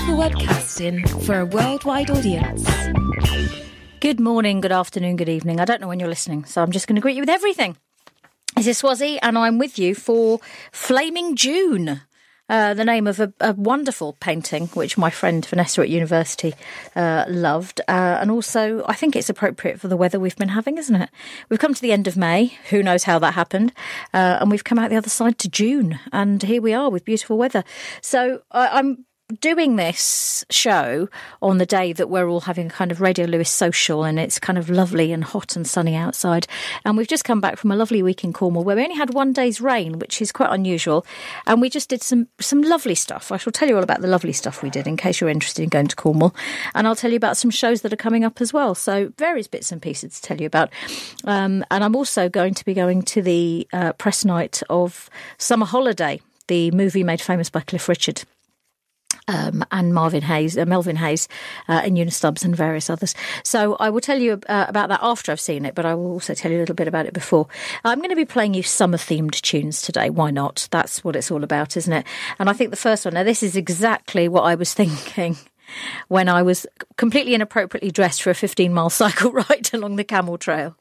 Local webcasting for a worldwide audience. Good morning, good afternoon, good evening. I don't know when you're listening, so I'm just going to greet you with everything. This is Swazi, and I'm with you for Flaming June, the name of a wonderful painting, which my friend Vanessa at university loved. And also, I think it's appropriate for the weather we've been having, isn't it? We've come to the end of May. Who knows how that happened? And we've come out the other side to June. And here we are with beautiful weather. So I'm doing this show on the day that we're all having a kind of Radio Lewis social, and it's kind of lovely and hot and sunny outside. And we've just come back from a lovely week in Cornwall where we only had one day's rain, which is quite unusual. And we just did some lovely stuff. I shall tell you all about the lovely stuff we did in case you're interested in going to Cornwall. And I'll tell you about some shows that are coming up as well. So various bits and pieces to tell you about. And I'm also going to be going to the press night of Summer Holiday, the movie made famous by Cliff Richard. And Melvin Hayes, and Eunice Stubbs and various others. So I will tell you about that after I've seen it, but I will also tell you a little bit about it before. I'm going to be playing you summer-themed tunes today. Why not? That's what it's all about, isn't it? And I think the first one, now this is exactly what I was thinking when I was completely inappropriately dressed for a 15-mile cycle ride along the Camel Trail.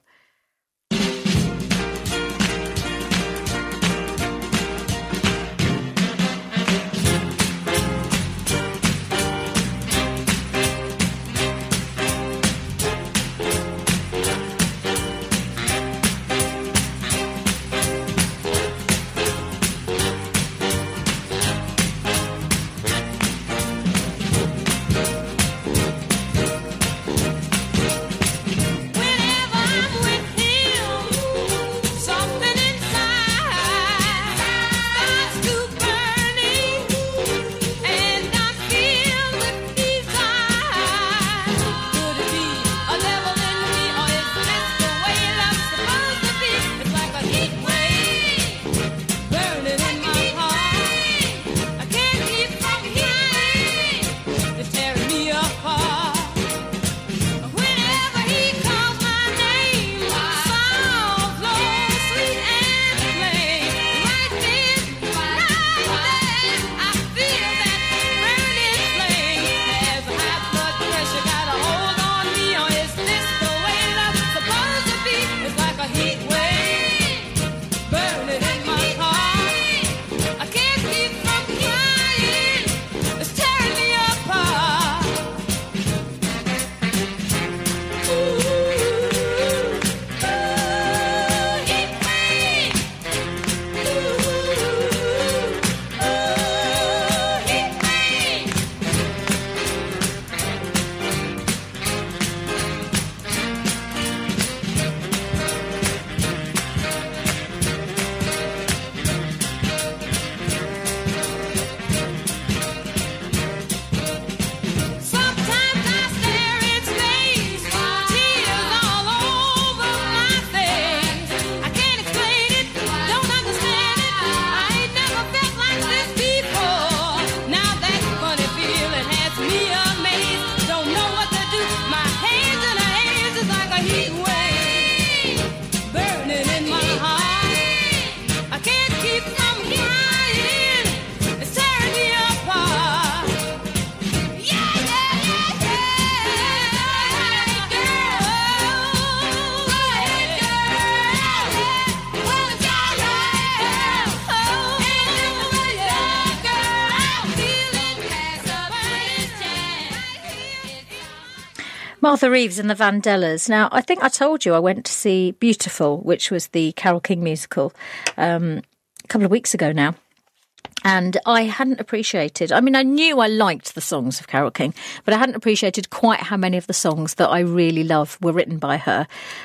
Martha Reeves and the Vandellas. Now, I think I told you I went to see Beautiful, which was the Carole King musical, a couple of weeks ago now. And I hadn't appreciated, I mean, I knew I liked the songs of Carole King, but I hadn't appreciated quite how many of the songs that I really love were written by her.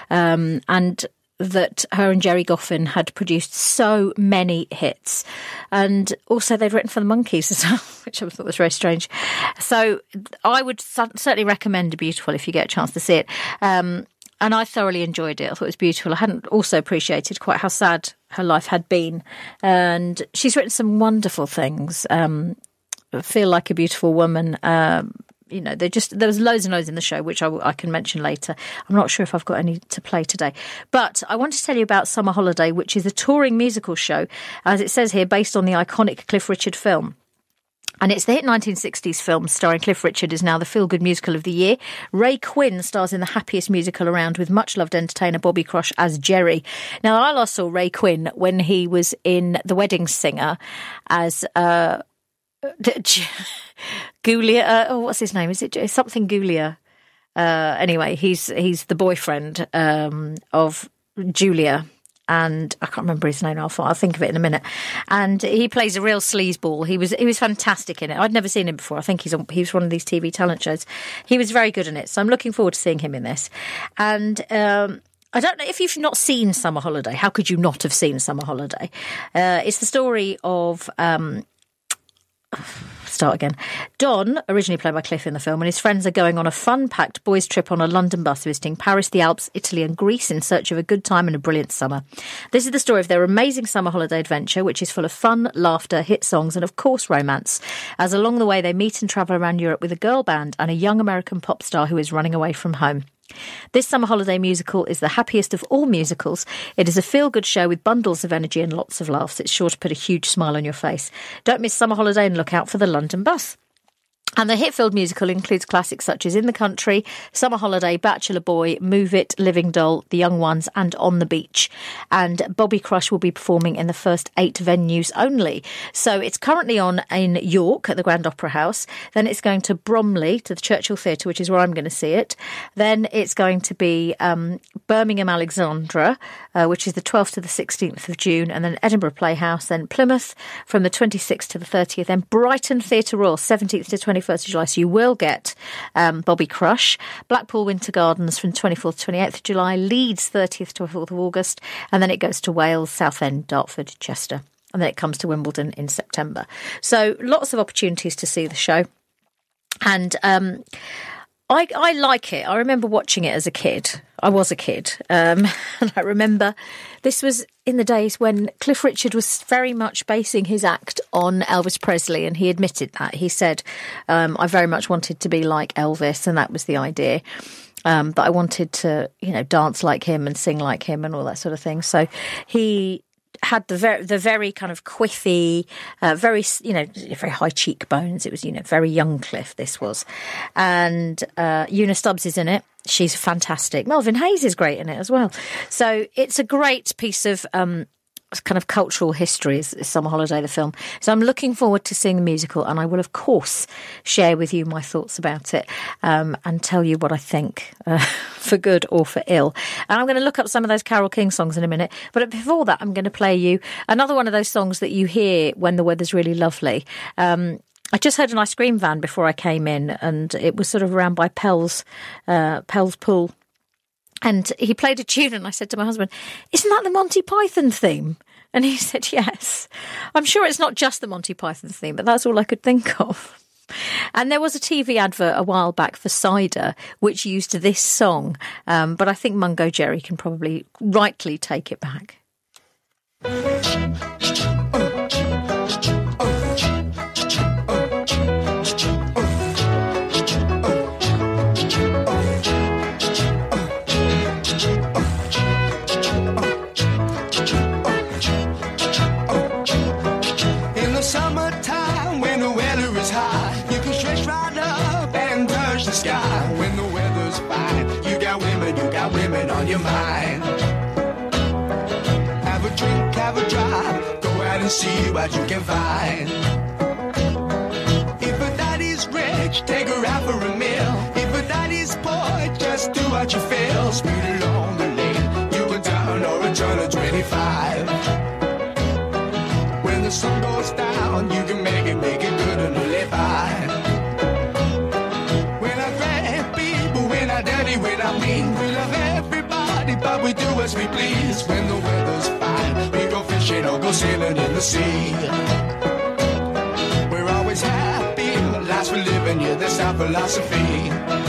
And that her and Jerry Goffin had produced so many hits. And also they'd written for the Monkees as well, which I thought was very strange. So I would certainly recommend Beautiful if you get a chance to see it. And I thoroughly enjoyed it. I thought it was beautiful. I hadn't also appreciated quite how sad her life had been. And she's written some wonderful things. Feel Like a Beautiful Woman. You know, there was loads and loads in the show, which I can mention later. I'm not sure if I've got any to play today. But I want to tell you about Summer Holiday, which is a touring musical show, as it says here, based on the iconic Cliff Richard film. And it's the hit 1960s film starring Cliff Richard is now the feel-good musical of the year. Ray Quinn stars in the happiest musical around with much-loved entertainer Bobby Crush as Jerry. Now, I last saw Ray Quinn when he was in The Wedding Singer as Goulier. What's his name? Is it something Goulier? Anyway, he's the boyfriend of Julia. And I can't remember his name. I'll think of it in a minute. And he plays a real sleazeball. He was fantastic in it. I'd never seen him before. I think he was one of these TV talent shows. He was very good in it. So I'm looking forward to seeing him in this. And I don't know if you've not seen Summer Holiday. How could you not have seen Summer Holiday? It's the story of. Start again. Don, originally played by Cliff in the film, and his friends are going on a fun-packed boys' trip on a London bus visiting Paris, the Alps, Italy and Greece in search of a good time and a brilliant summer. This is the story of their amazing summer holiday adventure, which is full of fun, laughter, hit songs and, of course, romance, as along the way they meet and travel around Europe with a girl band and a young American pop star who is running away from home. This summer holiday musical is the happiest of all musicals. It is a feel-good show with bundles of energy and lots of laughs. It's sure to put a huge smile on your face. Don't miss Summer Holiday and look out for the London bus. And the hit-filled musical includes classics such as In the Country, Summer Holiday, Bachelor Boy, Move It, Living Doll, The Young Ones and On the Beach. And Bobby Crush will be performing in the first 8 venues only. So it's currently on in York at the Grand Opera House. Then it's going to Bromley, to the Churchill Theatre, which is where I'm going to see it. Then it's going to be Birmingham Alexandra, which is the 12th to the 16th of June. And then Edinburgh Playhouse, then Plymouth from the 26th to the 30th. Then Brighton Theatre Royal, 17th to 21st of July, so you will get Bobby Crush. Blackpool Winter Gardens from 24th to 28th of July, Leeds 30th to 4th of August, and then it goes to Wales, Southend, Dartford, Chester, and then it comes to Wimbledon in September. So lots of opportunities to see the show. And I like it. I remember watching it as a kid. I was a kid. And I remember this was in the days when Cliff Richard was very much basing his act on Elvis Presley, and he admitted that. He said, I very much wanted to be like Elvis, and that was the idea. That I wanted to, dance like him and sing like him and all that sort of thing. So he had the very kind of quiffy, very high cheekbones. It was, very young Cliff, this was. And Una Stubbs is in it. She's fantastic. Melvin Hayes is great in it as well. So it's a great piece of kind of cultural history, is Summer Holiday, the film. So I'm looking forward to seeing the musical, and I will, of course, share with you my thoughts about it and tell you what I think, for good or for ill. And I'm going to look up some of those Carole King songs in a minute. But before that, I'm going to play you another one of those songs that you hear when the weather's really lovely. I just heard an ice cream van before I came in, and it was sort of around by Pell's Pool. And he played a tune, and I said to my husband, "Isn't that the Monty Python theme?" And he said, "Yes." I'm sure it's not just the Monty Python theme, but that's all I could think of. And there was a TV advert a while back for cider, which used this song. But I think Mungo Jerry can probably rightly take it back. When the weather's fine, you got women on your mind. Have a drink, have a drive, go out and see what you can find. If a daddy's rich, take her out for a meal. If a daddy's poor, just do what you feel. Speed along the lane, you go down or a turn of 25. When the sun goes down, you can make it good and live by. When I mean, we love everybody, but we do as we please. When the weather's fine, we go fishing or go sailing in the sea. We're always happy, life's for living, yeah, that's our philosophy.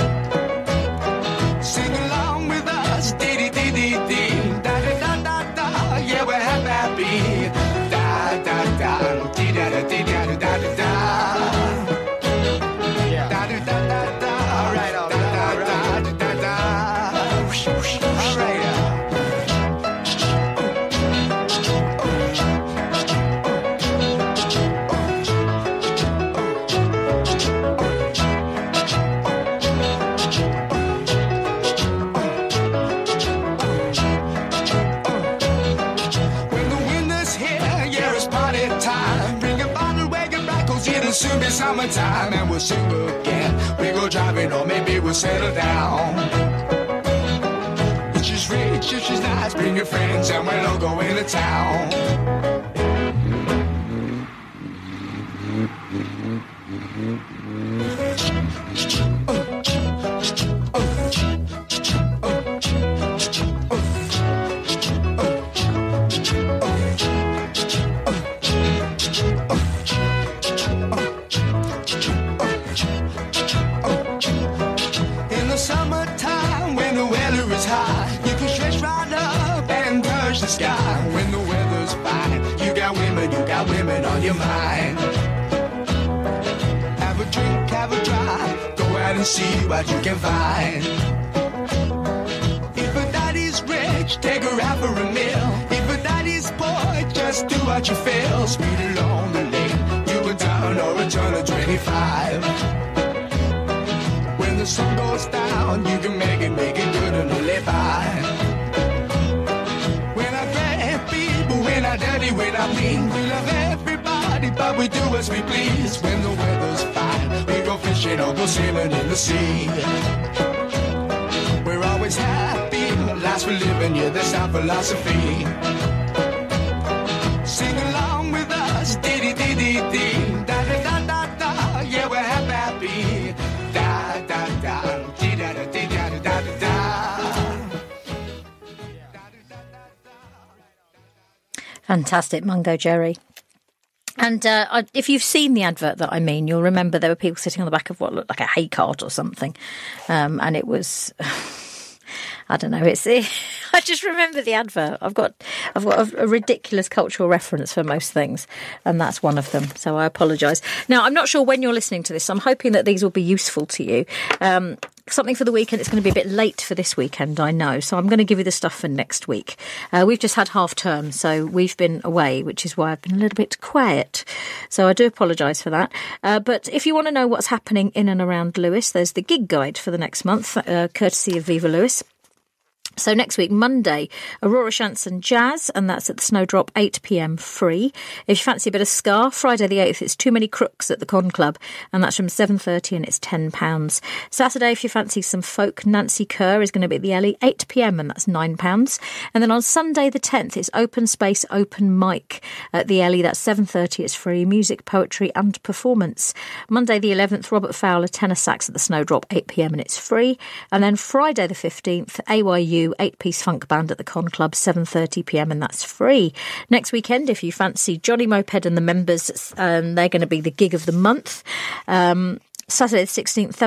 Sing along with us, dee-dee-dee-dee-dee, da-da-da-da-da, yeah, we're happy, da-da-da, dee-da-da-dee-da-da-da-da. soon be summertime and we'll sing again. We go driving or maybe we'll settle down. If she's rich, if she's nice, bring your friends and we'll all go into town. In the summertime when the weather is high, you can stretch right up and touch the sky. When the weather's fine, you got women on your mind. Have a drink, have a drive, go out and see what you can find. If a daddy's rich, take her out for a meal. If a daddy's poor, just do what you feel. Speed along the lane, you can turn or a turn of 25. When the sun goes down, you can make it good and live by. We're not bad people, we're not dirty, we're not mean. We love everybody, but we do as we please. When the weather's fine, we go fishing or go sailing in the sea. We're always happy, lives we're living, yeah, that's our philosophy. Sing along with us, dee-dee-dee-dee-dee, da-da-da-da-da, yeah, we're happy. Da-da-da, dee-da-da-dee-da-da-da-da. Fantastic, Mungo Jerry. And if you've seen the advert that I mean, you'll remember there were people sitting on the back of what looked like a hay cart or something. And it was, I don't know, I just remember the advert. I've got a ridiculous cultural reference for most things, and that's one of them. So I apologise. Now, I'm not sure when you're listening to this. I'm hoping that these will be useful to you. Something for the weekend. It's going to be a bit late for this weekend, I know. So I'm going to give you the stuff for next week. We've just had half term, so we've been away, which is why I've been a little bit quiet. So I do apologise for that. But if you want to know what's happening in and around Lewes, there's the gig guide for the next month, courtesy of Viva Lewes. So next week, Monday, Aurora Shanson Jazz, and that's at the Snowdrop, 8 p.m. free. If you fancy a bit of ska, Friday the 8th, it's Too Many Crooks at the Con Club, and that's from 7:30 and it's £10. Saturday, if you fancy some folk, Nancy Kerr is going to be at the Ellie, 8 p.m. and that's £9. And then on Sunday the 10th, it's Open Space Open Mic at the Ellie, that's 7:30, it's free, music, poetry and performance. Monday the 11th, Robert Fowler, tenor sax at the Snowdrop, 8 p.m. and it's free. And then Friday the 15th, AYU, 8-piece funk band at the Con Club, 7:30 p.m. and that's free. Next weekend, if you fancy Johnny Moped and the Members, they're going to be the gig of the month. Saturday the 16th,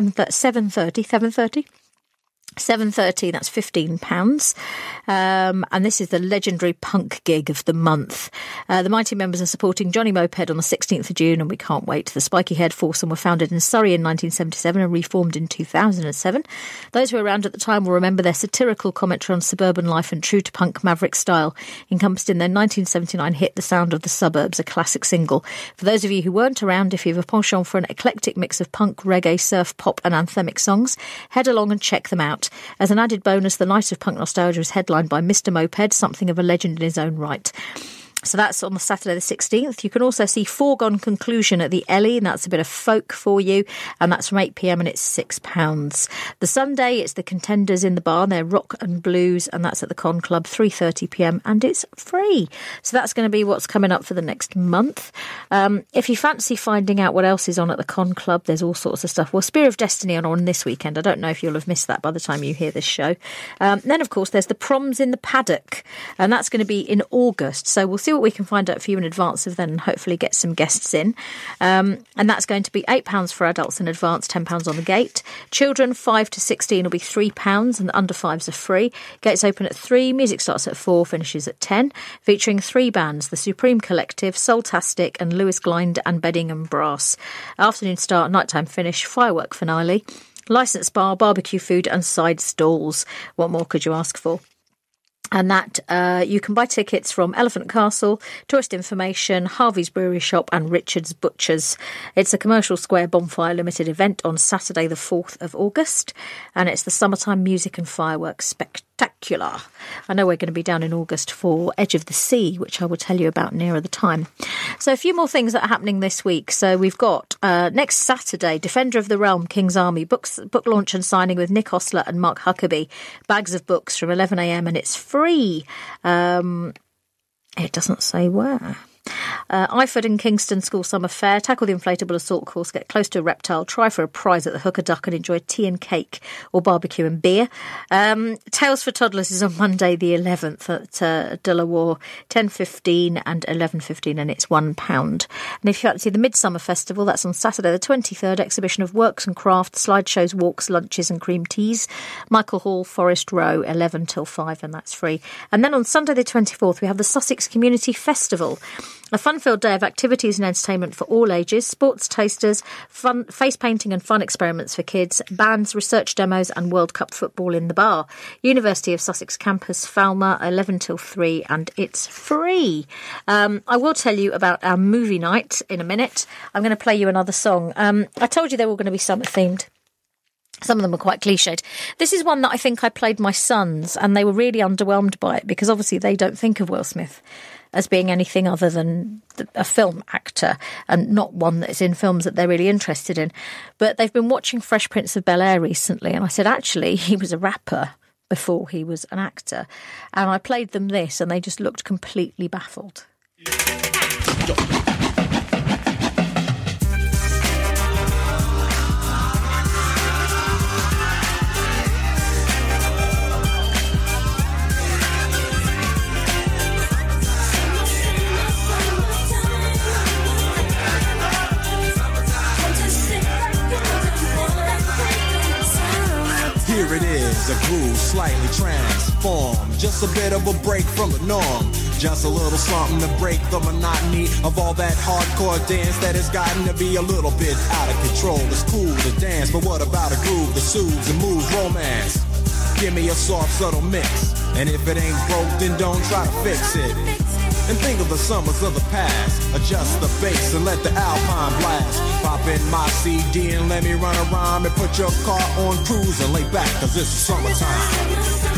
7:30, that's £15. And this is the legendary punk gig of the month. The Mighty Members are supporting Johnny Moped on the 16th of June, and we can't wait. The Spiky Head Foursome were founded in Surrey in 1977 and reformed in 2007. Those who were around at the time will remember their satirical commentary on suburban life and true to punk maverick style, encompassed in their 1979 hit The Sound of the Suburbs, a classic single. For those of you who weren't around, if you have a penchant for an eclectic mix of punk, reggae, surf, pop and anthemic songs, head along and check them out. As an added bonus, the Night of Punk Nostalgia is headlined by Mr. Moped, something of a legend in his own right. So that's on the Saturday the 16th. You can also see Foregone Conclusion at the Ellie, and that's a bit of folk for you, and that's from 8 p.m. and it's £6. The Sunday, it's the Contenders in the bar, they're rock and blues, and that's at the Con Club, 3:30 p.m. and it's free. So that's going to be what's coming up for the next month. If you fancy finding out what else is on at the Con Club, there's all sorts of stuff. Well, Spear of Destiny are on this weekend. I don't know if you'll have missed that by the time you hear this show. Then, of course, there's the Proms in the Paddock, and that's going to be in August. So we'll see what we can find out for you in advance of then, and hopefully get some guests in. And that's going to be £8 for adults in advance, £10 on the gate. Children 5 to 16 will be £3, and under 5s are free. Gates open at 3, music starts at 4, finishes at 10, featuring 3 bands, The Supreme Collective, Soultastic and Lewis Blind and Bedding and Brass. Afternoon start, nighttime finish, firework finale, licensed bar, barbecue food and side stalls. What more could you ask for? And that you can buy tickets from Elephant Castle, Tourist Information, Harvey's Brewery Shop and Richard's Butchers. It's a Commercial Square Bonfire Limited event on Saturday the 4th of August, and it's the Summertime Music and Fireworks Spectacular. spectacular. I know we're going to be down in August for Edge of the Sea, which I will tell you about nearer the time. So a few more things that are happening this week. So we've got next Saturday, Defender of the Realm, King's Army, book launch and signing with Nick Ostler and Mark Huckabee. Bags of books from 11 a.m. and it's free. It doesn't say where. Iford and Kingston School Summer Fair. Tackle the inflatable assault course, get close to a reptile, try for a prize at the Hooker Duck and enjoy tea and cake or barbecue and beer. Tales for Toddlers is on Monday the 11th at De La Warr, 10:15 and 11:15 and it's £1. And if you fancy the Midsummer Festival, that's on Saturday the 23rd, exhibition of works and crafts, slideshows, walks, lunches and cream teas. Michael Hall, Forest Row, 11 till 5 and that's free. And then on Sunday the 24th we have the Sussex Community Festival. A fun-filled day of activities and entertainment for all ages, sports tasters, fun, face painting and fun experiments for kids, bands, research demos and World Cup football in the bar. University of Sussex campus, Falmer, 11 till 3 and it's free. I will tell you about our movie night in a minute. I'm going to play you another song. I told you they were going to be summer-themed. Some of them are quite cliched. This is one that I think I played my sons and they were really underwhelmed by it because obviously they don't think of Will Smith as being anything other than a film actor and not one that is in films that they're really interested in. But they've been watching Fresh Prince of Bel-Air recently and I said, actually, he was a rapper before he was an actor. And I played them this and they just looked completely baffled. Here it is, a groove slightly transformed. Just a bit of a break from the norm. Just a little something to break the monotony of all that hardcore dance that has gotten to be a little bit out of control. It's cool to dance, but what about a groove that soothes and moves romance? Give me a soft, subtle mix. And if it ain't broke, then don't try to fix it. And think of the summers of the past. Adjust the bass and let the Alpine blast. Pop in my CD and let me run around and put your car on cruise and lay back, cause it's summertime.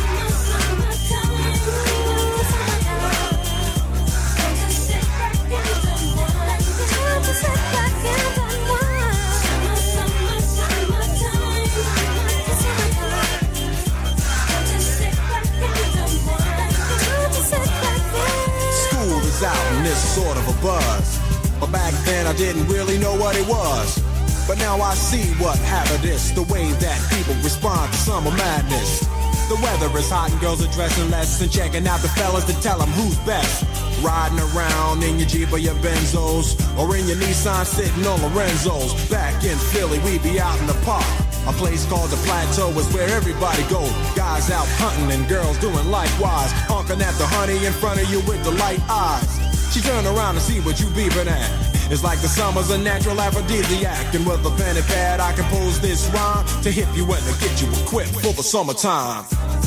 Out in this sort of a buzz. But back then I didn't really know what it was. But now I see what happened is the way that people respond to summer madness. The weather is hot and girls are dressing less and checking out the fellas to tell them who's best. Riding around in your Jeep or your Benzos or in your Nissan sitting on Lorenzo's. Back in Philly we be out in the park. A place called the Plateau is where everybody goes. Guys out hunting and girls doing likewise. Honking at the honey in front of you with the light eyes. She turn around to see what you beeping at. It's like the summer's a natural aphrodisiac. And with a pen and pad I compose this rhyme to hip you and to get you equipped for the summertime.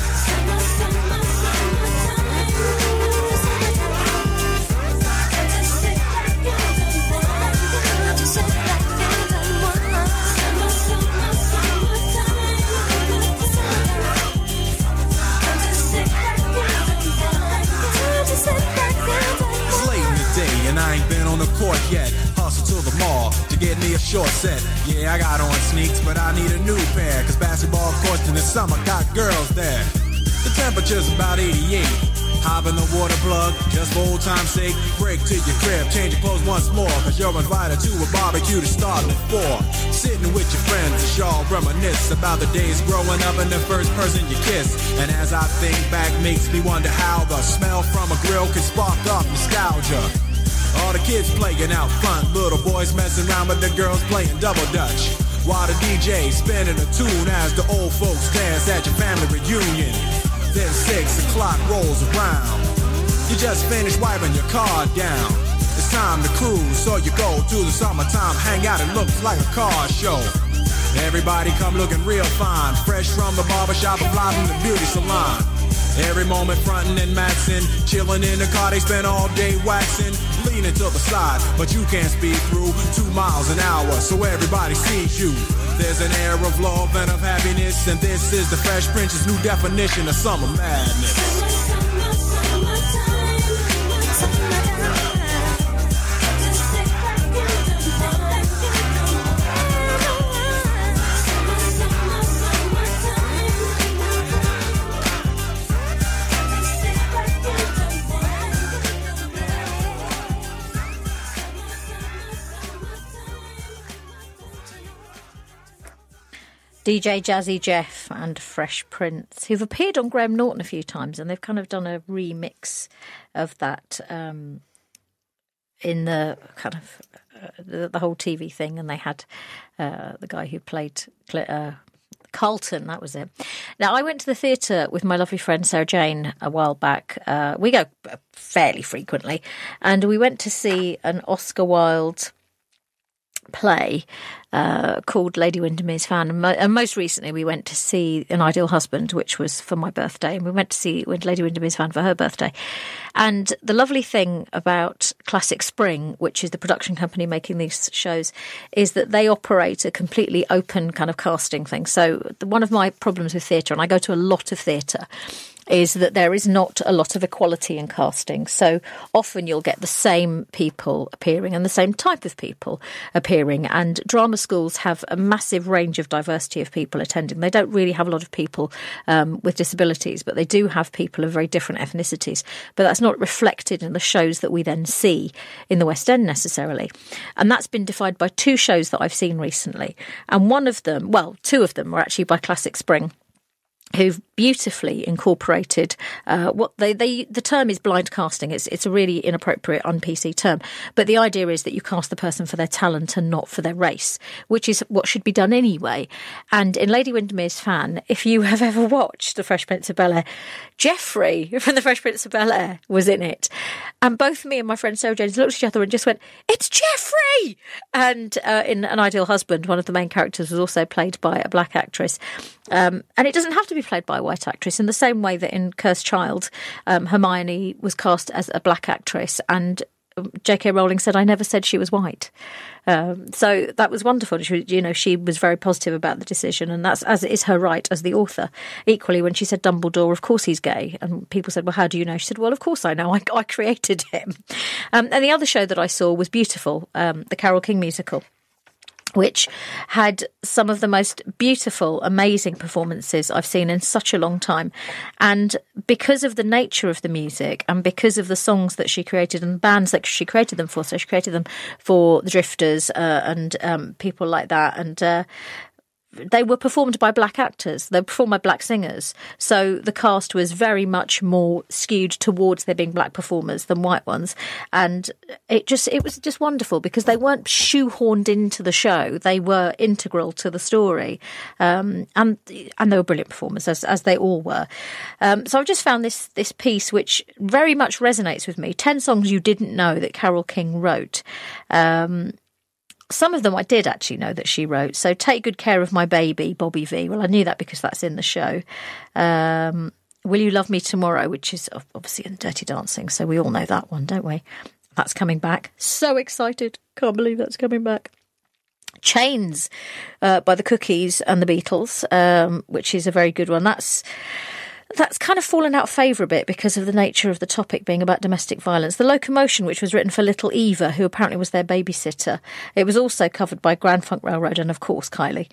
I ain't been on the court yet. Hustle to the mall to get me a short set. Yeah, I got on sneaks, but I need a new pair. Cause basketball courts in the summer got girls there. The temperature's about 88. Hop in the water plug, just for old time's sake. Break to your crib, change your clothes once more. Cause you're invited to a barbecue to start at 4. Sitting with your friends as y'all reminisce about the days growing up and the first person you kiss. And as I think back, makes me wonder how the smell from a grill can spark up nostalgia. All the kids playing out front, little boys messing around with the girls playing double dutch. While the DJ spinning a tune as the old folks dance at your family reunion. Then 6 o'clock rolls around. You just finished wiping your car down. It's time to cruise, so you go to the summertime hangout. It looks like a car show. Everybody come looking real fine, fresh from the barbershop and fly from the beauty salon. Every moment frontin' and maxin', chillin' in the car, they spend all day waxin'. leaning to the side, but you can't speed through 2 miles an hour, so everybody sees you. There's an air of love and of happiness, and this is the Fresh Prince's new definition of summer madness. DJ Jazzy Jeff and Fresh Prince, who've appeared on Graham Norton a few times, and they've kind of done a remix of that in the kind of the whole TV thing, and they had the guy who played Carlton, that was it. Now, I went to the theatre with my lovely friend Sarah Jane a while back. We go fairly frequently, and we went to see an Oscar Wilde play called Lady Windermere's Fan, and most recently we went to see An Ideal Husband, which was for my birthday, and we went to see Lady Windermere's Fan for her birthday. And the lovely thing about Classic Spring, which is the production company making these shows, is that they operate a completely open kind of casting thing. So one of my problems with theatre, and I go to a lot of theatre, is that there is not a lot of equality in casting. So often you'll get the same people appearing and the same type of people appearing. And drama schools have a massive range of diversity of people attending. They don't really have a lot of people with disabilities, but they do have people of very different ethnicities. But that's not reflected in the shows that we then see in the West End necessarily. And that's been defined by 2 shows that I've seen recently. And one of them, well, 2 of them were actually by Classic Spring, who've beautifully incorporated what the term is blind casting. It's a really inappropriate, un-PC term. But the idea is that you cast the person for their talent and not for their race, which is what should be done anyway. And in Lady Windermere's Fan, if you have ever watched The Fresh Prince of Bel-Air, Geoffrey from The Fresh Prince of Bel-Air was in it. And both me and my friend Sarah Jones looked at each other and just went, "It's Geoffrey!" And in An Ideal Husband, one of the main characters was also played by a black actress. And it doesn't have to be played by a white actress, in the same way that in Cursed Child, Hermione was cast as a black actress, and J.K. Rowling said, "I never said she was white." So that was wonderful. She was very positive about the decision, and that's as it is her right as the author. Equally, when she said Dumbledore, of course he's gay, and people said, "Well, how do you know?" She said, "Well, of course I know. I created him." And the other show that I saw was Beautiful, the Carole King musical, which had some of the most beautiful, amazing performances I've seen in such a long time. And because of the nature of the music and because of the songs that she created and the bands that she created them for, so she created them for the Drifters and people like that, and they were performed by black actors. They were performed by black singers. So the cast was very much more skewed towards there being black performers than white ones. And it was just wonderful because they weren't shoehorned into the show. They were integral to the story. And they were brilliant performers, as they all were. So I've just found this piece which very much resonates with me. 10 songs you didn't know that Carole King wrote. Some of them I did actually know that she wrote. So Take Good Care of My Baby, Bobby V. Well, I knew that because that's in the show. Will You Love Me Tomorrow, which is obviously in Dirty Dancing. So we all know that one, don't we? That's coming back. So excited. Can't believe that's coming back. Chains by the Cookies and the Beatles, which is a very good one. That's kind of fallen out of favour a bit because of the nature of the topic being about domestic violence. The Locomotion, which was written for little Eva, who apparently was their babysitter. It was also covered by Grand Funk Railroad and, of course, Kylie.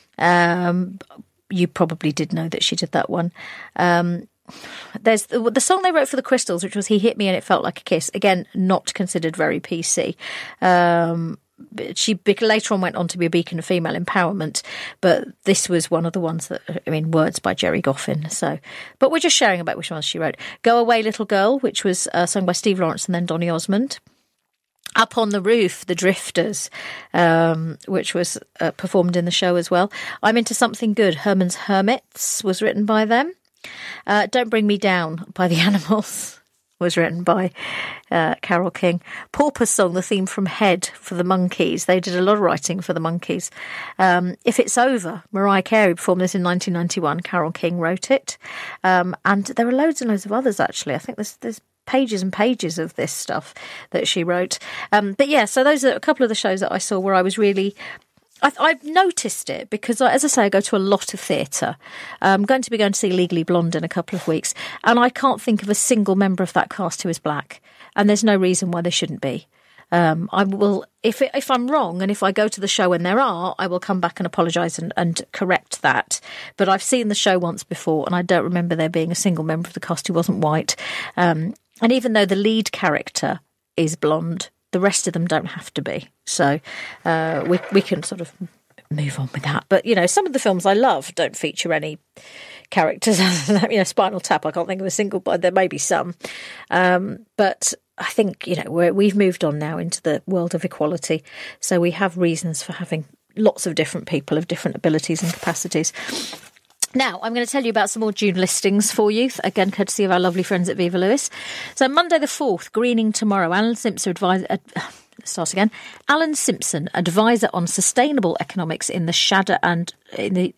You probably did know that she did that one. There's the song they wrote for the Crystals, which was He Hit Me and It Felt Like a Kiss. Again, not considered very PC. She later on went on to be a beacon of female empowerment, but this was one of the ones that, words by Jerry Goffin. So, but we're just sharing about which ones she wrote. Go Away Little Girl, which was sung by Steve Lawrence and then Donny Osmond. Up on the Roof, the Drifters, which was performed in the show as well. I'm Into Something Good, Herman's Hermits, was written by them. Don't Bring Me Down by the Animals was written by Carole King. Pauper's Song, the theme from Head for the Monkees. They did a lot of writing for the Monkees. If It's Over, Mariah Carey performed this in 1991. Carole King wrote it. And there are loads and loads of others, actually. I think there's pages and pages of this stuff that she wrote. But yeah, so those are a couple of the shows that I saw where I was really... I've noticed it because, as I say, I go to a lot of theatre. I'm going to see Legally Blonde in a couple of weeks, and I can't think of a single member of that cast who is black, and there's no reason why they shouldn't be. I will, if I'm wrong, and if I go to the show and there are, I will come back and apologise and correct that. But I've seen the show once before, and I don't remember there being a single member of the cast who wasn't white. And even though the lead character is blonde, the rest of them don't have to be. So we can sort of move on with that. But, some of the films I love don't feature any characters other than that. Spinal Tap, I can't think of a single, but there may be some. But I think, we've moved on now into the world of equality. So we have reasons for having lots of different people of different abilities and capacities. Now, I'm going to tell you about some more June listings for you, again, courtesy of our lovely friends at Viva Lewis. So Monday the 4th, Greening Tomorrow, Alan Simpson, Alan Simpson, advisor on sustainable economics in the shadow and in the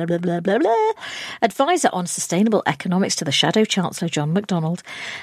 advisor on sustainable economics to the Shadow Chancellor John McDonnell.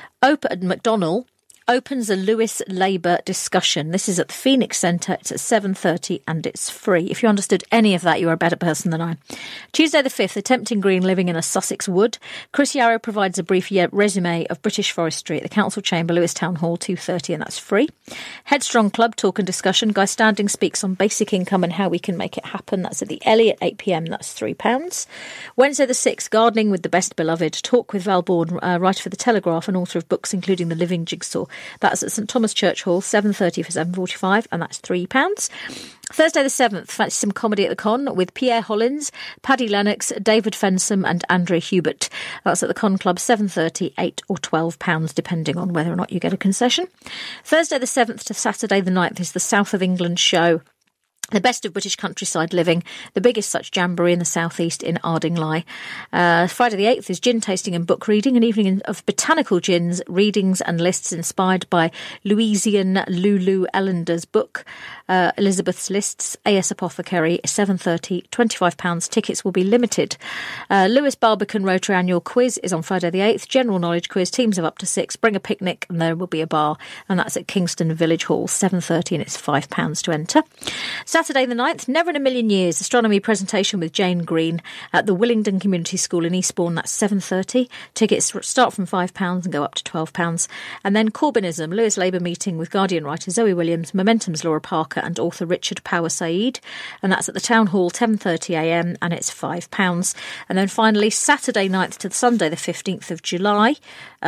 Opens a Lewis Labour discussion. This is at the Phoenix Centre. It's at 7:30 and it's free. If you understood any of that, you are a better person than I. Tuesday the 5th, Attempting Green Living in a Sussex Wood. Chris Yarrow provides a brief resume of British forestry at the Council Chamber, Lewis Town Hall, 2:30, and that's free. Headstrong Club Talk and Discussion. Guy Standing speaks on basic income and how we can make it happen. That's at the Ellie at 8 p.m. That's £3. Wednesday the 6th, Gardening with the Best Beloved. Talk with Val Bourne, writer for The Telegraph and author of books including The Living Jigsaw. That's at St Thomas Church Hall, 7:30 for 7:45, and that's £3. Thursday the 7th, fancy some comedy at the Con with Pierre Hollins, Paddy Lennox, David Fensom and Andrea Hubert. That's at the Con Club, 7:30, £8 or £12, depending on whether or not you get a concession. Thursday the 7th to Saturday the 9th is the South of England show. The best of British countryside living, the biggest such jamboree in the southeast in Ardingly. Friday the 8th is gin tasting and book reading, an evening of botanical gins, readings and lists inspired by Louisian Lulu Ellender's book, Elizabeth's Lists, AS Apothecary, 7:30, £25. Tickets will be limited. Lewis Barbican Rotary Annual Quiz is on Friday the 8th. General knowledge quiz, teams of up to 6. Bring a picnic and there will be a bar. And that's at Kingston Village Hall, 7:30, and it's £5 to enter. Saturday the 9th, Never in a Million Years, astronomy presentation with Jane Green at the Willingdon Community School in Eastbourne. That's 7:30. Tickets start from £5 and go up to £12. And then Corbynism, Lewis Labour meeting with Guardian writer Zoe Williams, Momentum's Laura Parker and author Richard Power Said. And that's at the Town Hall, 10:30am, and it's £5. And then finally, Saturday 9th to Sunday the 15th of July.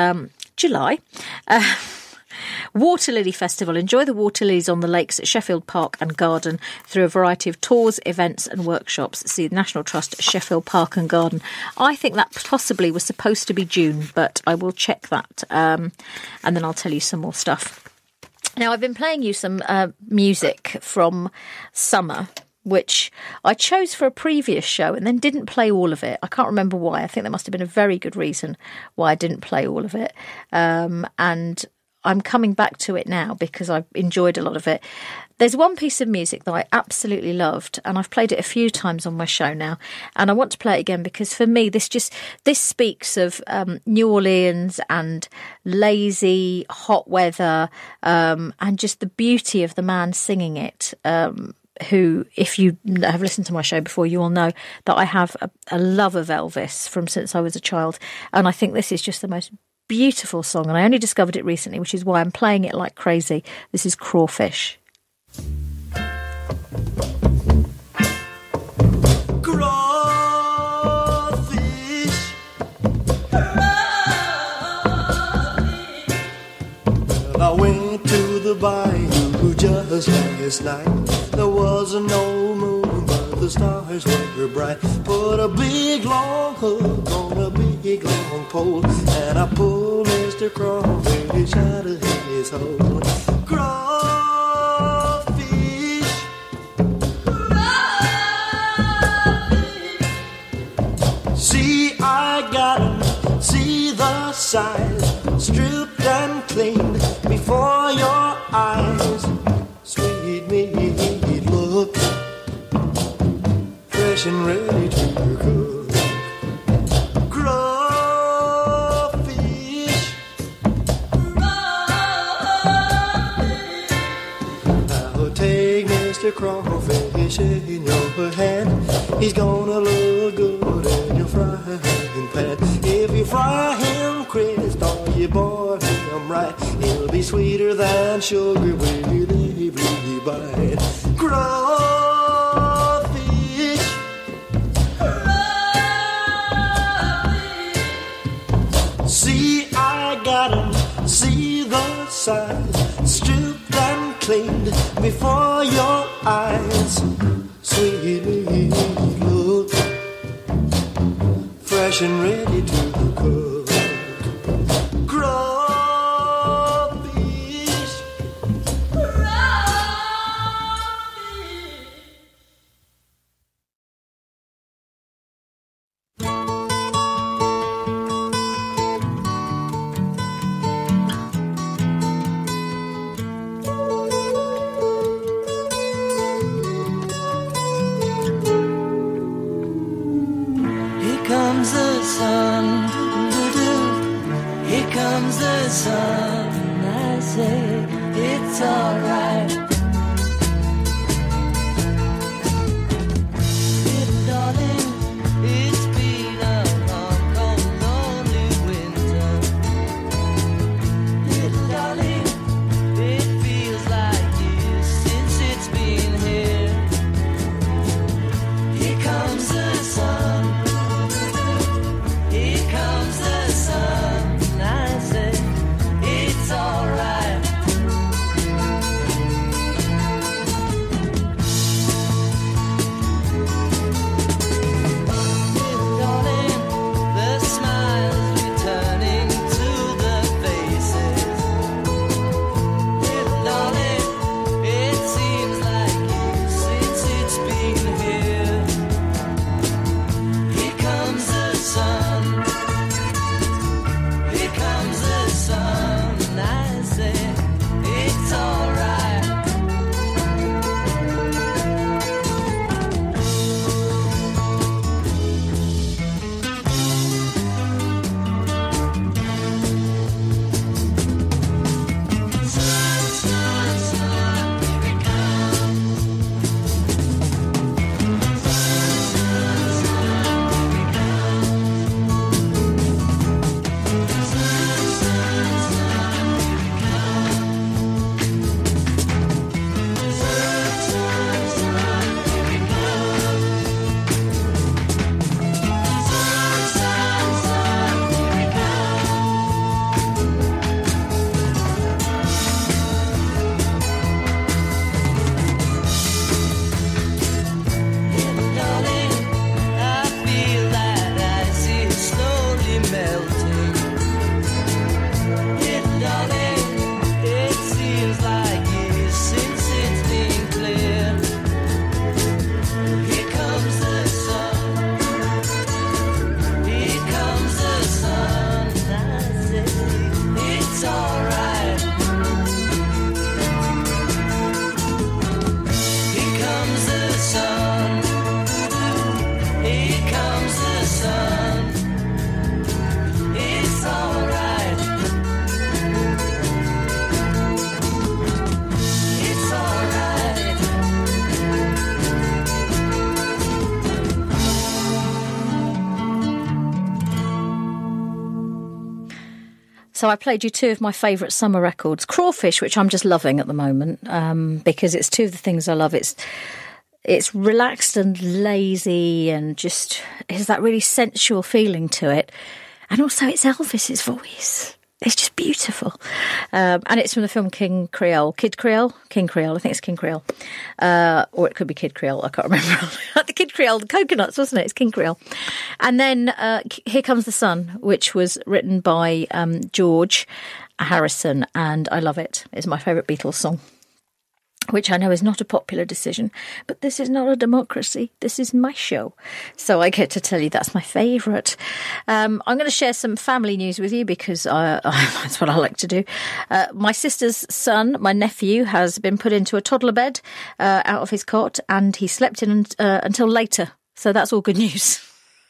Water Lily Festival. Enjoy the water lilies on the lakes at Sheffield Park and Garden through a variety of tours, events and workshops. See the National Trust, Sheffield Park and Garden. I think that possibly was supposed to be June, but I will check that and then I'll tell you some more stuff. Now, I've been playing you some music from summer, which I chose for a previous show and then didn't play all of it. I can't remember why. I think there must have been a very good reason why I didn't play all of it. And I'm coming back to it now because I've enjoyed a lot of it. There's one piece of music that I absolutely loved, and I've played it a few times on my show now, and I want to play it again because for me this speaks of New Orleans and lazy, hot weather, and just the beauty of the man singing it. Who, if you have listened to my show before, you will know that I have a love of Elvis from since I was a child, and I think this is just the most beautiful song, and I only discovered it recently, which is why I'm playing it like crazy. This is Crawfish. Crawfish. I went to the bayou just last night. There was no moon, but the stars were bright. Put a big long hook on a big long pole, and I pulled Mr. Crawfish out of his hole. Crawfish, crawfish. See, I got him. See the size, stripped and cleaned before your eyes. Sweet meat look, fresh and ready to cook. Crawfish, a crawfish in your hand. He's gonna look good in your frying pan. If you fry him crisp or you boil him right, he'll be sweeter than sugar with every bite. Crawfish, see, I got 'em, see the size, stripped and cleaned before your eyes. Sweet look, fresh and ready to cook. Crawfish, here comes the sun, here comes the sun. I say it's alright. Little darling, it's been a long, cold, lonely winter. Little darling, it feels like years since it's been here. Here comes the sun. Here comes the sun. I say it's alright. Little darling, the smiles returning to the faces. Little darling, it seems like years since it's been here. Here comes the sun. Here comes the sun. I say it's alright. Sun, sun, sun, here it comes. Sun, sun, sun, here it comes. Sun, sun, sun, here it comes. Sun, sun, sun, here it comes. Sun, sun, sun, here it comes. Little darling, I feel that ice is slowly melting. Little darling, it seems like years since it's been clear. Here comes the sun. Here comes the sun. I say it's alright. Here comes the sun. Here comes the sun. It's alright. It's alright. So I played you two of my favourite summer records. Crawfish, which I'm just loving at the moment, because it's two of the things I love. It's relaxed and lazy and just has that really sensual feeling to it. And also it's Elvis's voice. It's just beautiful. And it's from the film King Creole. I think it's King Creole. Or it could be Kid Creole. I can't remember. The Kid Creole, the Coconuts, wasn't it? It's King Creole. And then Here Comes the Sun, which was written by George Harrison. And I love it. It's my favourite Beatles song, which I know is not a popular decision, but this is not a democracy. This is my show. So I get to tell you that's my favourite. I'm going to share some family news with you because that's what I like to do. My sister's son, my nephew, has been put into a toddler bed out of his cot, and he slept in until later. So that's all good news.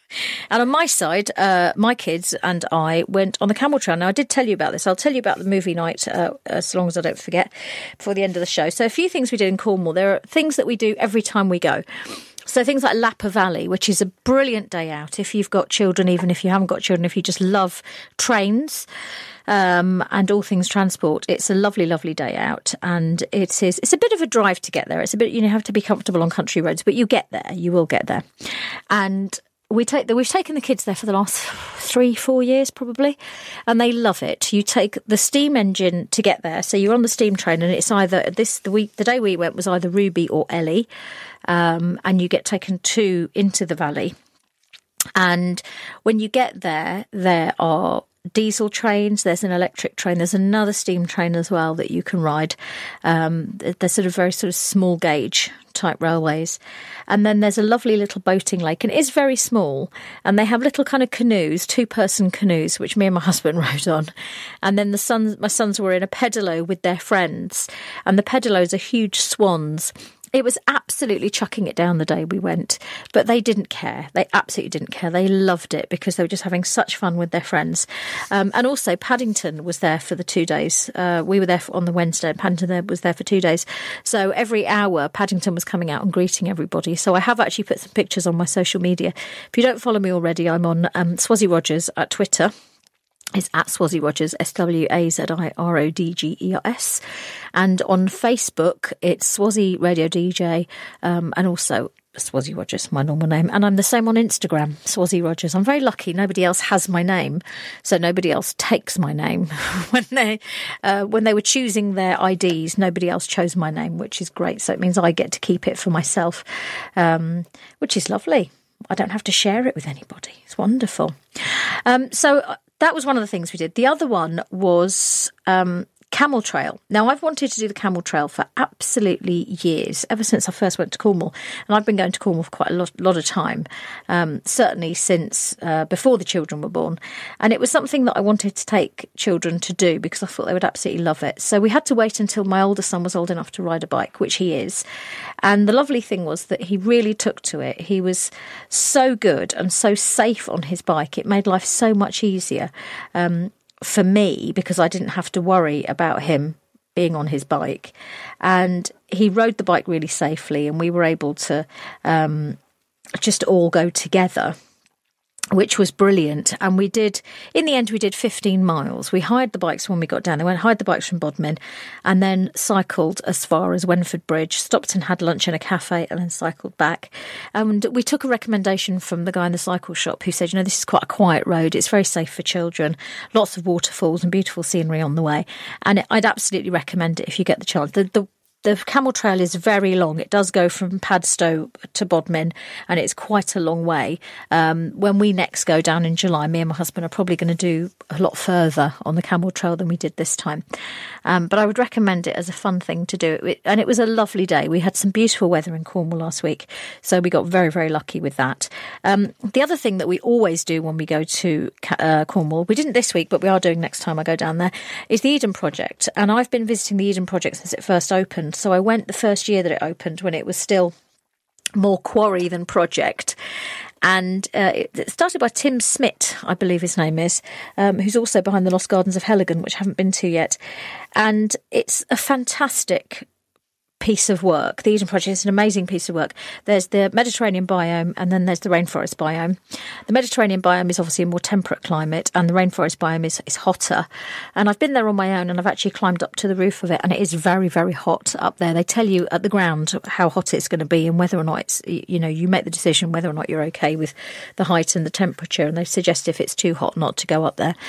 And on my side, my kids and I went on the camel trail. Now, I did tell you about this. I'll tell you about the movie night as long as I don't forget before the end of the show. So a few things we did in Cornwall. There are things that we do every time we go. So things like Lapa Valley, which is a brilliant day out if you've got children, even if you haven't got children, if you just love trains and all things transport. It's a lovely, lovely day out, and it's a bit of a drive to get there. It's a bit, you have to be comfortable on country roads, but you get there. You will get there. And we've taken the kids there for the last 3-4 years probably, and they love it. You take the steam engine to get there, so you're on the steam train, and it's either the day we went was either Ruby or Ellie, and you get taken into the valley. And when you get there are diesel trains, there's an electric train, there's another steam train as well that you can ride. They're very small gauge type railways. And then there's a lovely little boating lake, and it is very small, and they have little kind of canoes, 2-person canoes, which me and my husband rode on. And then my sons were in a pedalo with their friends, and the pedalos are huge swans. It was absolutely chucking it down the day we went, but they didn't care. They absolutely didn't care. They loved it because they were just having such fun with their friends. And also Paddington was there for the 2 days. We were there on the Wednesday, and Paddington was there for 2 days. So every hour Paddington was coming out and greeting everybody. So I have actually put some pictures on my social media. If you don't follow me already, I'm on Swazi Rogers at Twitter. It's at Swazi Rogers, SWAZIRODGERS. And on Facebook, it's Swazi Radio DJ, and also Swazi Rogers, my normal name. And I'm the same on Instagram, Swazi Rogers. I'm very lucky. Nobody else has my name, so nobody else takes my name. When they were choosing their IDs, nobody else chose my name, which is great. So it means I get to keep it for myself, which is lovely. I don't have to share it with anybody. It's wonderful. So that was one of the things we did. The other one was Camel Trail. Now, I've wanted to do the Camel Trail for absolutely years, ever since I first went to Cornwall. And I've been going to Cornwall for quite a lot of time, certainly since before the children were born. And it was something that I wanted to take children to do because I thought they would absolutely love it. So we had to wait until my older son was old enough to ride a bike, which he is. And the lovely thing was that he really took to it. He was so good and so safe on his bike. It made life so much easier for me because I didn't have to worry about him being on his bike. And he rode the bike really safely, and we were able to just all go together, which was brilliant. And we did, in the end, we did 15 miles. We hired the bikes when we got down there. We hired the bikes from Bodmin and then cycled as far as Wenford Bridge, stopped and had lunch in a cafe, and then cycled back. And we took a recommendation from the guy in the cycle shop who said, this is quite a quiet road. It's very safe for children, lots of waterfalls and beautiful scenery on the way. And I'd absolutely recommend it if you get the chance. The Camel Trail is very long. It does go from Padstow to Bodmin, and it's quite a long way. When we next go down in July, me and my husband are probably going to do a lot further on the Camel Trail than we did this time. But I would recommend it as a fun thing to do. And it was a lovely day. We had some beautiful weather in Cornwall last week, so we got very, very lucky with that. The other thing that we always do when we go to Cornwall, we didn't this week, but we are doing next time I go down there, is the Eden Project. And I've been visiting the Eden Project since it first opened. So I went the first year that it opened when it was still more quarry than project. And it started by Tim Smith, I believe his name is, who's also behind the Lost Gardens of Heligan, which I haven't been to yet. And it's a fantastic piece of work. The Eden Project is an amazing piece of work. There's the Mediterranean biome, and then there's the rainforest biome. The Mediterranean biome is obviously a more temperate climate, and the rainforest biome is hotter. And I've been there on my own, and I've actually climbed up to the roof of it, and it is very, very hot up there. They tell you at the ground how hot it's going to be, and whether or not it's, you make the decision whether or not you're okay with the height and the temperature, and they suggest if it's too hot not to go up there.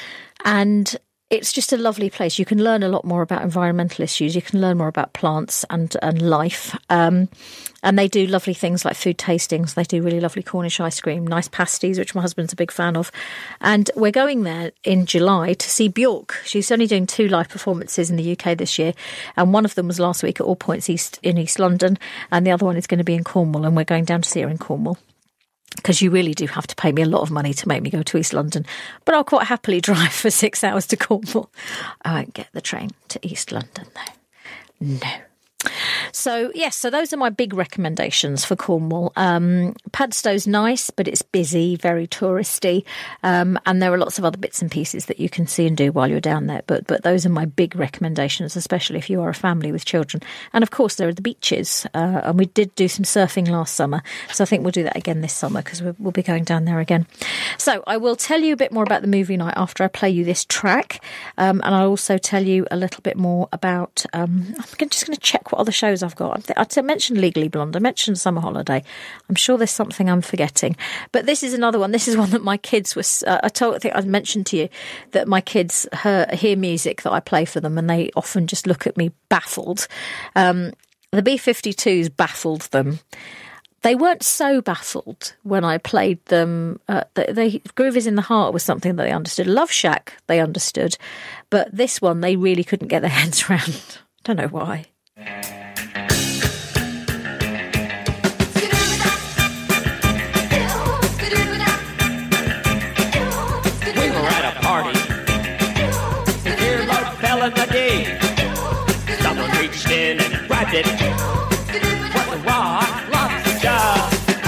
And it's just a lovely place. You can learn a lot more about environmental issues. You can learn more about plants and life. And they do lovely things like food tastings. They do really lovely Cornish ice cream, nice pasties, which my husband's a big fan of. And we're going there in July to see Bjork. She's only doing 2 live performances in the UK this year. And one of them was last week at All Points East in East London. And the other one is going to be in Cornwall. And we're going down to see her in Cornwall, because you really do have to pay me a lot of money to make me go to East London. But I'll quite happily drive for 6 hours to Cornwall. I won't get the train to East London, though. No. So, yes, so those are my big recommendations for Cornwall. Padstow's nice, but it's busy, very touristy, and there are lots of other bits and pieces that you can see and do while you're down there. But those are my big recommendations, especially if you are a family with children. And, of course, there are the beaches, and we did do some surfing last summer, so I think we'll do that again this summer because we'll be going down there again. So I will tell you a bit more about the movie night after I play you this track, and I'll also tell you a little bit more about... I'm just going to check what other shows I've got. I mentioned Legally Blonde. I mentioned Summer Holiday. I'm sure there's something I'm forgetting. But this is another one. This is one that my kids was... I think I mentioned to you that my kids hear music that I play for them and they often just look at me baffled. The B-52s baffled them. They weren't so baffled when I played them. Groove is in the Heart was something that they understood. Love Shack, they understood. But this one, they really couldn't get their heads around. Don't know why. We were at a party. The earlobe fell in the day. Someone reached in and grabbed it. What the rock lobster?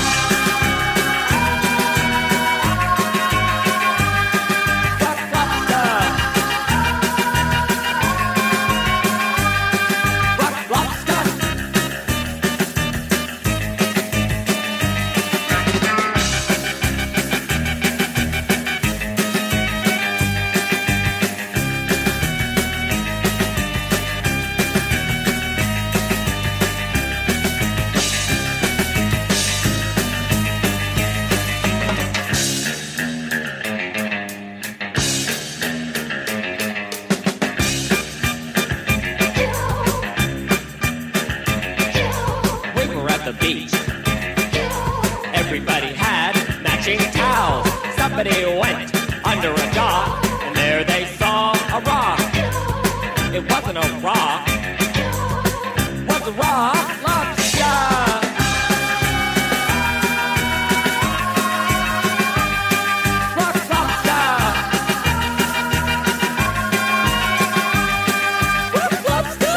Everybody had matching towels. Somebody went under a dock, and there they saw a rock. It wasn't a rock, it was a rock lobster. Rock lobster. Rock lobster.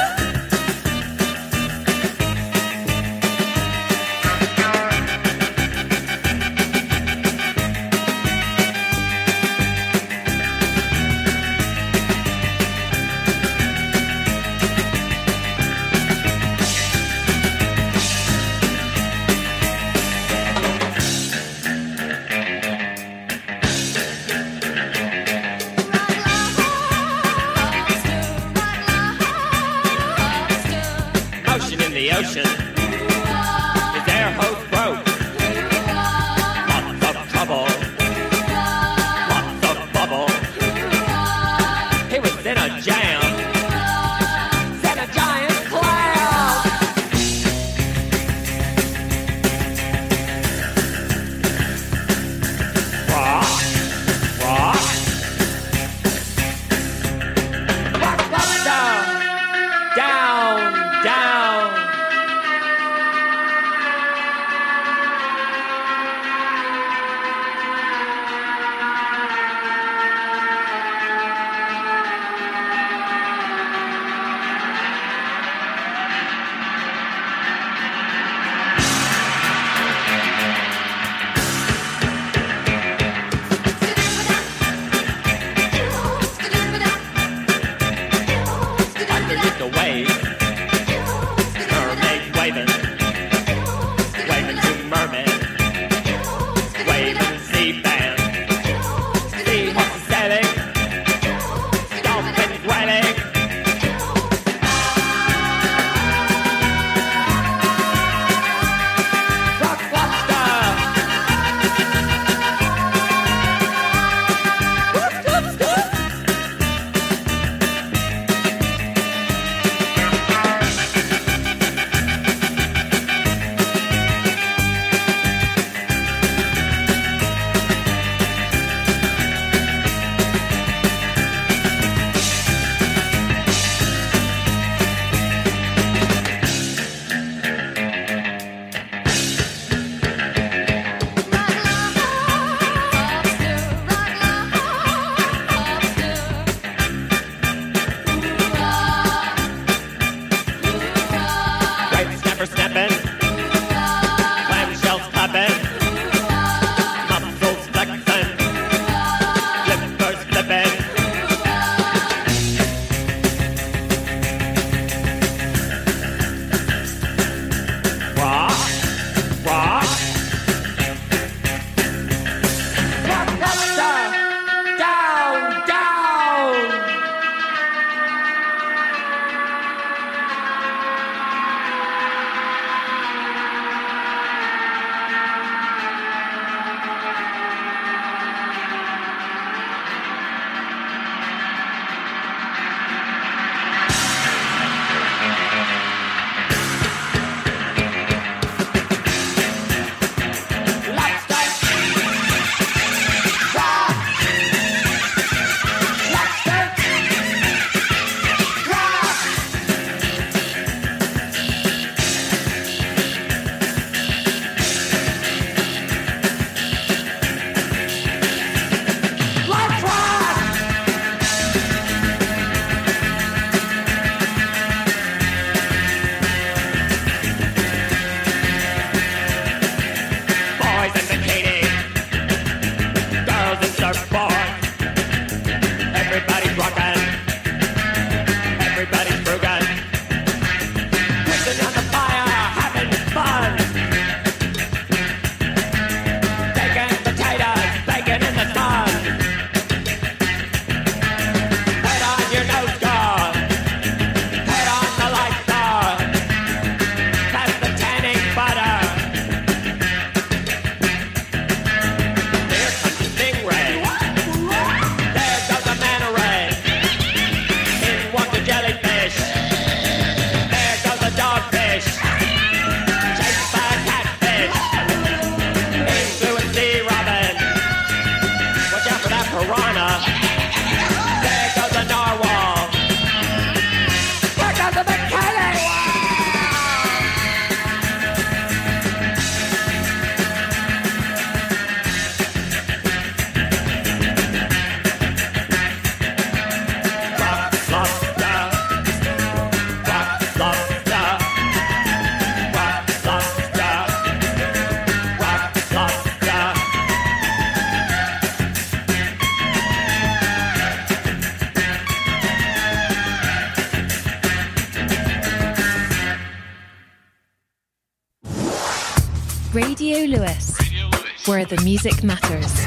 Radio Lewis, where the music matters.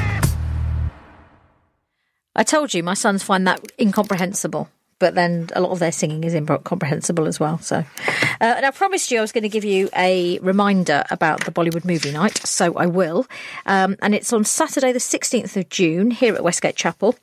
I told you my sons find that incomprehensible, but then a lot of their singing is incomprehensible as well. So, and I promised you I was going to give you a reminder about the Bollywood Movie Night, so I will. And it's on Saturday the 16th of June here at Westgate Chapel.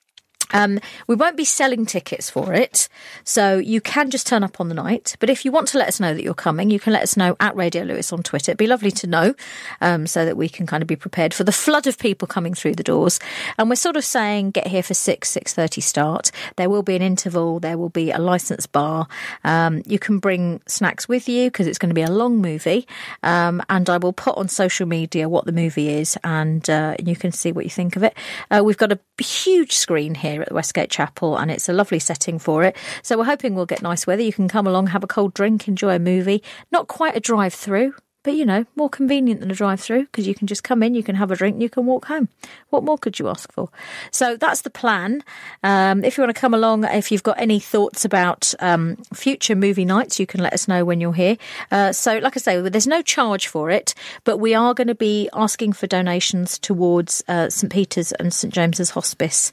We won't be selling tickets for it, so you can just turn up on the night. But if you want to let us know that you're coming, you can let us know at Radio Lewis on Twitter. It'd be lovely to know, so that we can kind of be prepared for the flood of people coming through the doors. And we're sort of saying get here for 6:30 start. There will be an interval. There will be a licensed bar. You can bring snacks with you because it's going to be a long movie. And I will put on social media what the movie is, and you can see what you think of it. We've got a huge screen here at the Westgate Chapel, and it's a lovely setting for it. So we're hoping we'll get nice weather. You can come along, have a cold drink, enjoy a movie. Not quite a drive-through, but, you know, more convenient than a drive-through because you can just come in, you can have a drink, and you can walk home. What more could you ask for? So that's the plan. If you want to come along, if you've got any thoughts about future movie nights, you can let us know when you're here. So, like I say, there's no charge for it, but we are going to be asking for donations towards St Peter's and St James's Hospice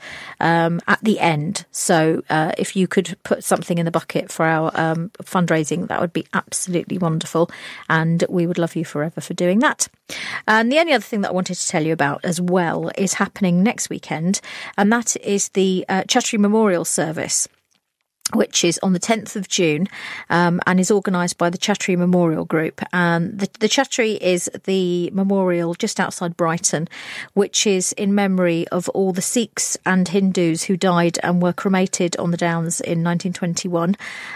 at the end. So if you could put something in the bucket for our fundraising, that would be absolutely wonderful. And we would love you forever for doing that. And the only other thing that I wanted to tell you about as well is happening next weekend, and that is the Chattery Memorial Service, which is on the 10th of June and is organised by the Chattery Memorial Group. The Chattery is the memorial just outside Brighton, which is in memory of all the Sikhs and Hindus who died and were cremated on the Downs in 1921.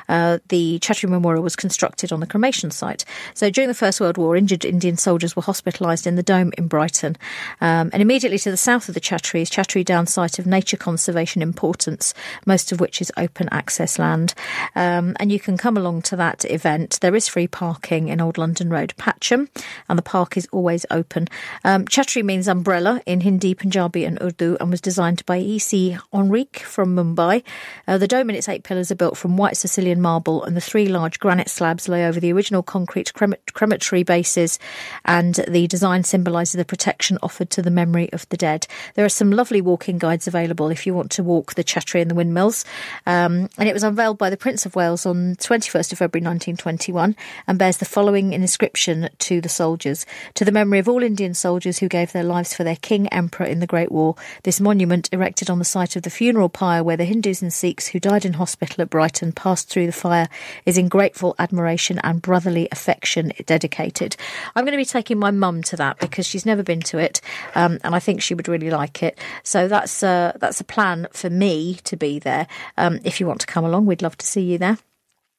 The Chattery Memorial was constructed on the cremation site. So during the First World War, injured Indian soldiers were hospitalised in the Dome in Brighton. And immediately to the south of the Chattery is Chattery Down site of nature conservation importance, most of which is open access land, and you can come along to that event. There is free parking in Old London Road, Patcham, and the park is always open. Chattery means umbrella in Hindi, Punjabi and Urdu, and was designed by E.C. Enrique from Mumbai. The dome and its 8 pillars are built from white Sicilian marble, and the 3 large granite slabs lay over the original concrete crematory bases, and the design symbolises the protection offered to the memory of the dead. There are some lovely walking guides available if you want to walk the Chattery and the windmills, and it was unveiled by the Prince of Wales on 21st of February 1921 and bears the following inscription to the soldiers. To the memory of all Indian soldiers who gave their lives for their king emperor in the Great War, this monument, erected on the site of the funeral pyre where the Hindus and Sikhs who died in hospital at Brighton passed through the fire, is in grateful admiration and brotherly affection dedicated. I'm going to be taking my mum to that because she's never been to it, and I think she would really like it. So that's a plan for me to be there. If you want to come along, we'd love to see you there.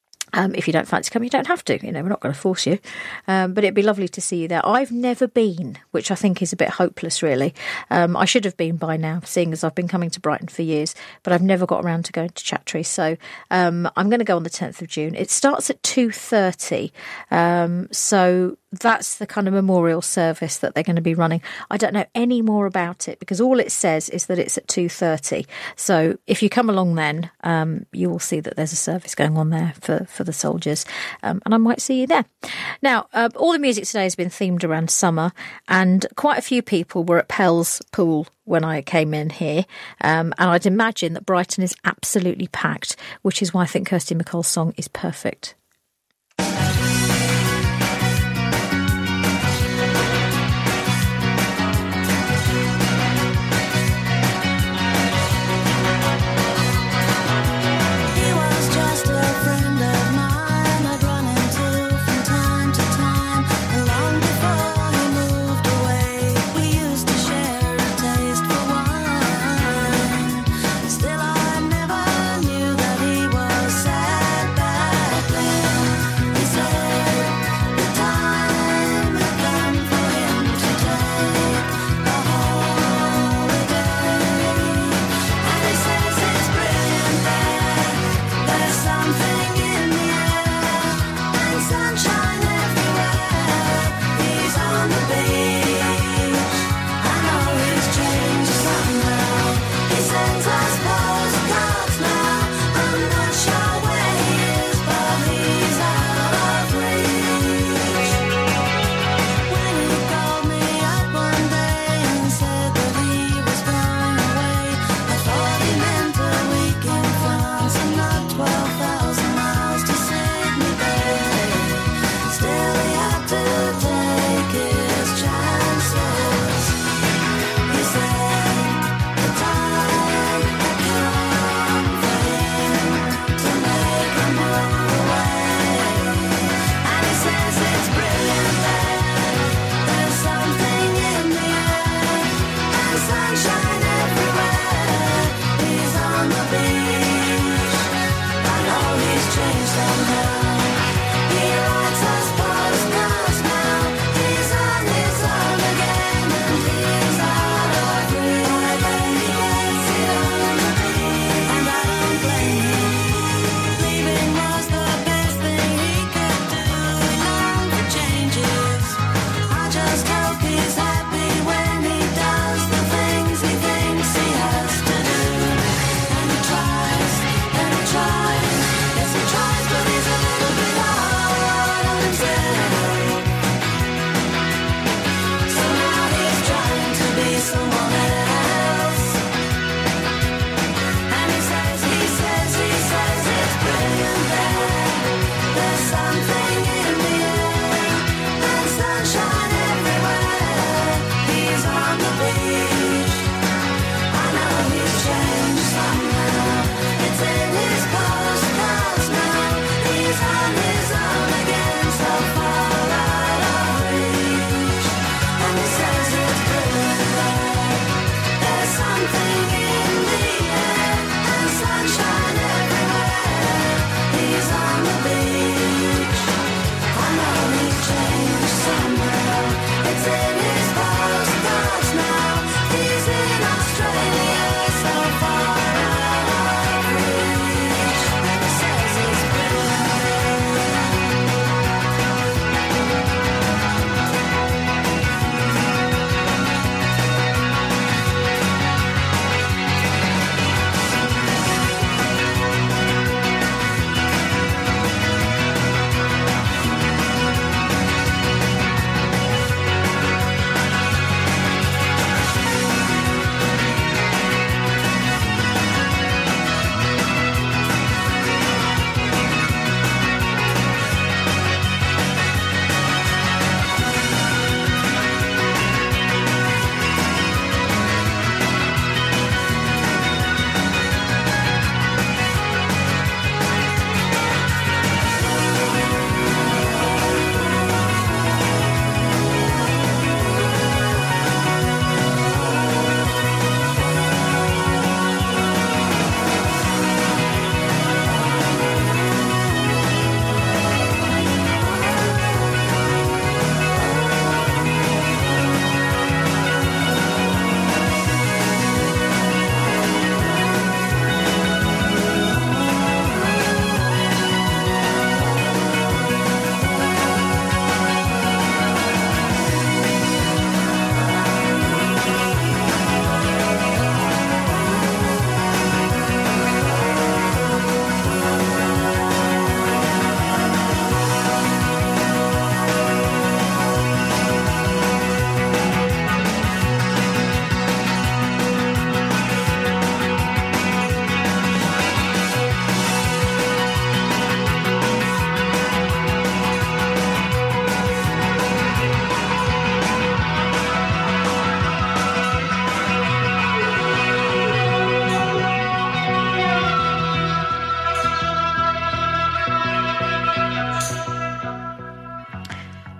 If you don't fancy coming, you don't have to. You know, we're not going to force you. But it'd be lovely to see you there. I've never been, which I think is a bit hopeless, really. I should have been by now, seeing as I've been coming to Brighton for years, but I've never got around to going to Chattery. So I'm going to go on the 10th of June. It starts at 2:30. So that's the kind of memorial service that they're going to be running. I don't know any more about it because all it says is that it's at 2:30. So if you come along then, you will see that there's a service going on there for the soldiers, and I might see you there. Now, all the music today has been themed around summer, and quite a few people were at Pell's Pool when I came in here, and I'd imagine that Brighton is absolutely packed, which is why I think Kirsty MacColl's song is perfect. Still I never knew that he was sad back then.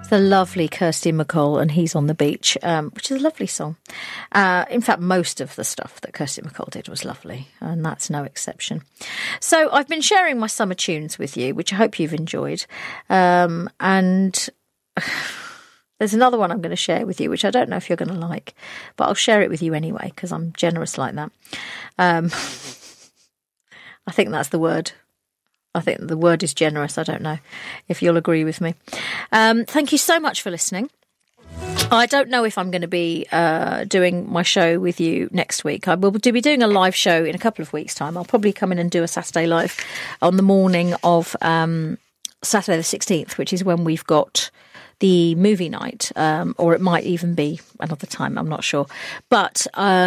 The lovely Kirsty MacColl, and He's on the Beach, which is a lovely song. In fact, most of the stuff that Kirsty MacColl did was lovely, and that's no exception. So I've been sharing my summer tunes with you, which I hope you've enjoyed. And there's another one I'm going to share with you, which I don't know if you're going to like, but I'll share it with you anyway, because I'm generous like that. I think that's the word. I think the word is generous. I don't know if you'll agree with me. Thank you so much for listening. I don't know if I'm going to be doing my show with you next week. I will be doing a live show in a couple of weeks' time. I'll probably come in and do a Saturday live on the morning of Saturday the 16th, which is when we've got the movie night, or it might even be another time. I'm not sure. But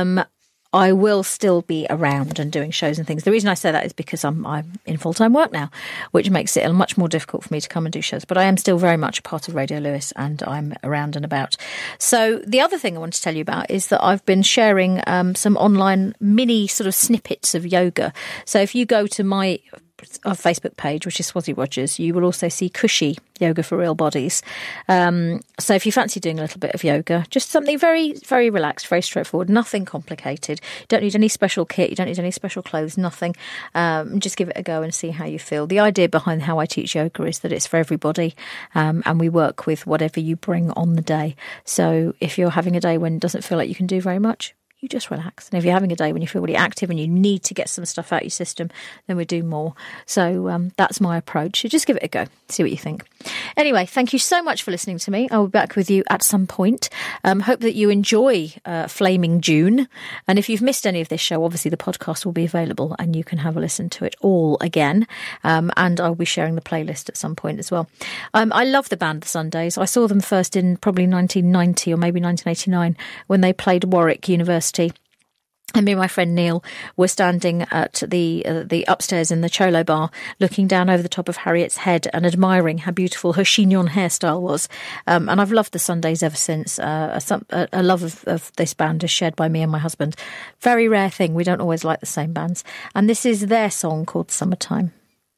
I will still be around and doing shows and things. The reason I say that is because I'm in full-time work now, which makes it much more difficult for me to come and do shows. But I am still very much a part of Radio Lewis, and I'm around and about. So the other thing I want to tell you about is that I've been sharing some online mini sort of snippets of yoga. So if you go to my Facebook page, which is Swazi Rogers, you will also see Cushy Yoga for Real Bodies. So if you fancy doing a little bit of yoga, just something very, very relaxed, very straightforward, nothing complicated. You don't need any special kit, you don't need any special clothes, nothing. Just give it a go and see how you feel. The idea behind how I teach yoga is that it's for everybody, and we work with whatever you bring on the day. So if you're having a day when it doesn't feel like you can do very much, you just relax. And if you're having a day when you feel really active and you need to get some stuff out of your system, then we do more. So that's my approach. So just give it a go. See what you think. Anyway, thank you so much for listening to me. I'll be back with you at some point. Hope that you enjoy Flaming June. And if you've missed any of this show, obviously the podcast will be available and you can have a listen to it all again. And I'll be sharing the playlist at some point as well. I love the band The Sundays. I saw them first in probably 1990 or maybe 1989 when they played Warwick University. And me and my friend Neil were standing at the upstairs in the Cholo bar, looking down over the top of Harriet's head and admiring how beautiful her chignon hairstyle was. And I've loved the Sundays ever since. A love of this band is shared by me and my husband. Very rare thing. We don't always like the same bands. And this is their song called Summertime.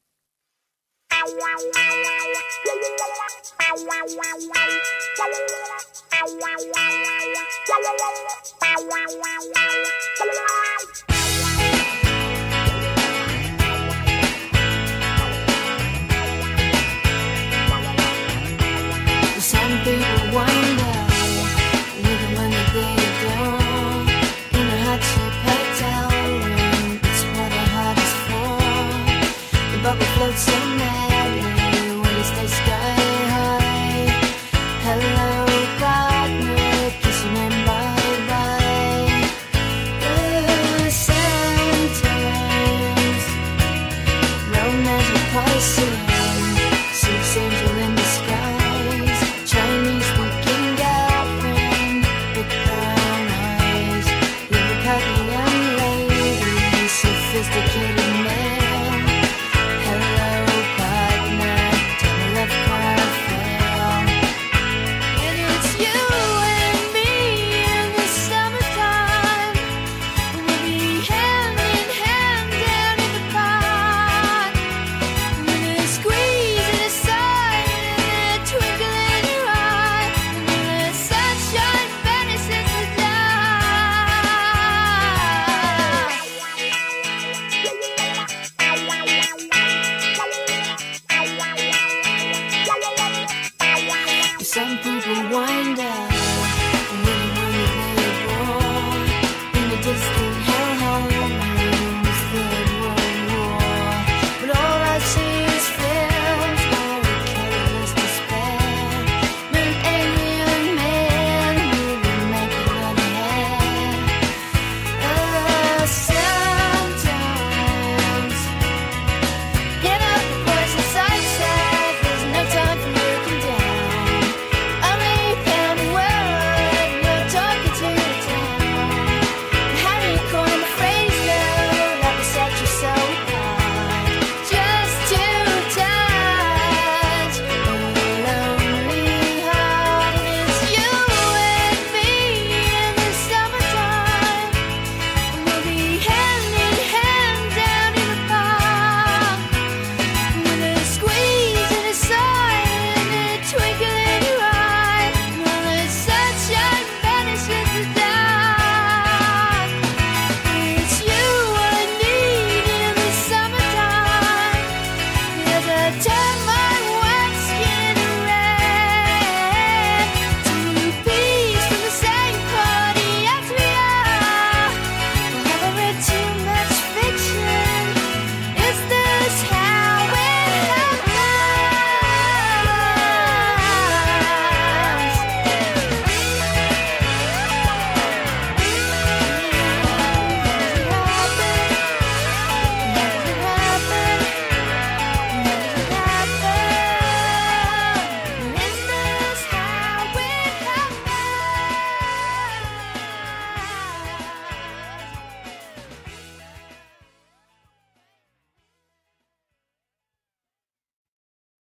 Some people wonder whether when they go in a hot chip hotel room, it's what a heart is for. The bubble floats so madly when it stays sky high. Hello, partner, kissing and bye-bye.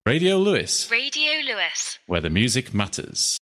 Radio Lewis, Radio Lewis. where the music matters.